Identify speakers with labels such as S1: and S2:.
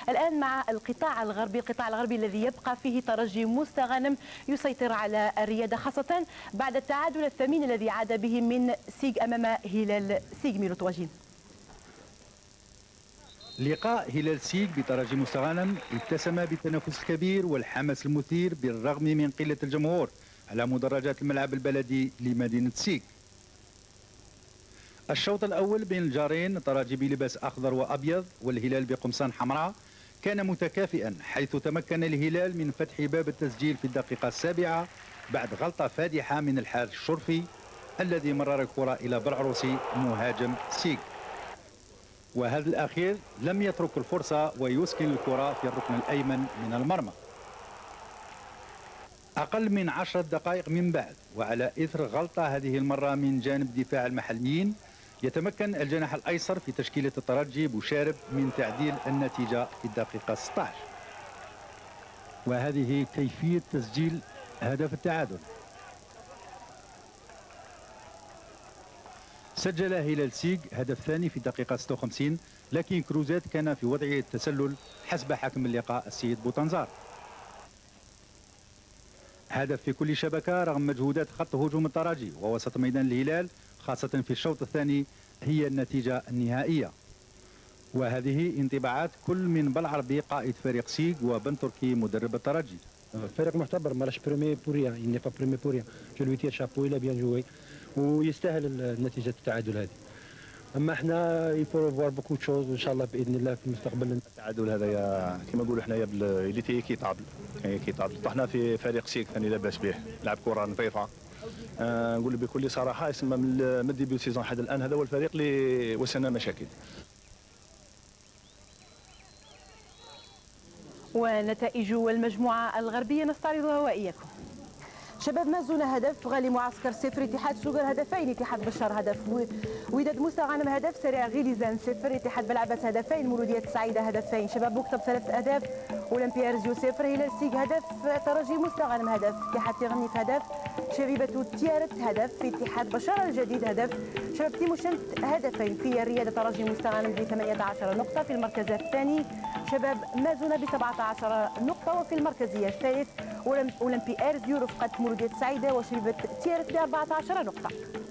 S1: الآن مع القطاع الغربي الذي يبقى فيه ترجي مستغانم يسيطر على الرياضة، خاصة بعد التعادل الثمين الذي عاد به من سيج أمام هلال سيج. ميلو تواجين.
S2: لقاء هلال سيج بترجي مستغانم اتسم بالتنافس الكبير والحماس المثير بالرغم من قلة الجمهور على مدرجات الملعب البلدي لمدينة سيج. الشوط الأول بين الجارين ترجي بلباس أخضر وأبيض والهلال بقمصان حمراء كان متكافئا، حيث تمكن الهلال من فتح باب التسجيل في الدقيقة السابعة بعد غلطة فادحة من الحارس الشرفي الذي مرر الكرة إلى بالعروسي مهاجم سيج، وهذا الأخير لم يترك الفرصة ويسكن الكرة في الركن الأيمن من المرمى. أقل من 10 دقائق من بعد وعلى إثر غلطة هذه المرة من جانب دفاع المحليين يتمكن الجناح الأيسر في تشكيلة الترجي بوشارب من تعديل النتيجة في الدقيقة 16، وهذه كيفية تسجيل هدف التعادل. سجل هلال سيج هدف ثاني في الدقيقة 56، لكن كروزات كان في وضعه التسلل حسب حكم اللقاء السيد بوطنزار. هدف في كل شبكة رغم مجهودات خط هجوم الترجي ووسط ميدان الهلال خاصة في الشوط الثاني هي النتيجة النهائية. وهذه انطباعات كل من بالعربي قائد فريق سيج وبن تركي مدرب الترجي.
S3: فريق معتبر مالاش بريمي بوريا، il n'est pas premier pour rien. Je lui tire chapeau, il a bien joué ويستاهل نتيجة التعادل هذه. اما احنا يفور فوار بوكو تشوز وان شاء الله باذن الله في المستقبل.
S4: التعادل هذا كما نقولوا حنايا باللي كيطابل طحنا في فريق سيك ثاني لاباس به، لعب كره نظيفه. نقول بكل صراحه يسمى من ديبيو سيزون حتى الان هذا هو الفريق اللي وسنا مشاكل.
S1: ونتائج المجموعة الغربية نستعرضها وإياكم. شباب مازونا هدف، غالي معسكر صفر، اتحاد شوغر هدفين، اتحاد بشار هدف، وداد مستغانم هدف، سريع غيليزان صفر، اتحاد بلعبات هدفين، مولودية السعيدة هدفين، شباب مكتب 3 أهداف، أولمبيا أرزيو صفر، هلال سيج هدف، ترجي مستغانم هدف، اتحاد تغنيف هدف، شبيبة تيارت هدف، اتحاد بشار الجديد هدف، شباب تيموشنت هدفين. في الرياضة ترجي مستغانم ب 18 نقطة في المركز الثاني، شباب مازونا ب 17 نقطة، وفي المركزية الثالث أولمبي أرزيو رفقة مولودية السعيدة وشبيبة تيارت ب 14 نقطة.